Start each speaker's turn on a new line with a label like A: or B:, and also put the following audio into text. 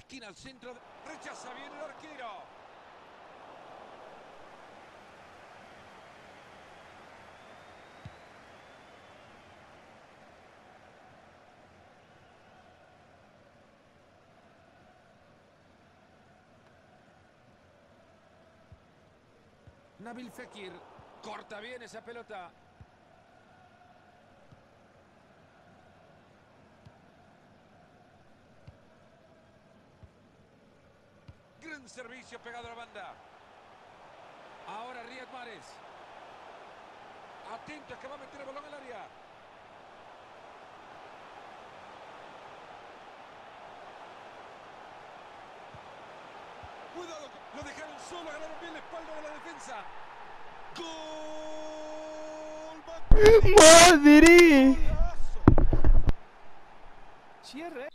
A: esquina al centro. Rechaza bien el arquero. Nabil Fekir. Corta bien esa pelota. Gran servicio pegado a la banda. Ahora Riyad Mahrez. Atento, es que va a meter el balón al área. Cuidado, lo dejaron solo, ganaron bien la espalda de la defensa. ¡Gol!
B: ¡Madre!
A: ¡Golazo!
B: Cierre.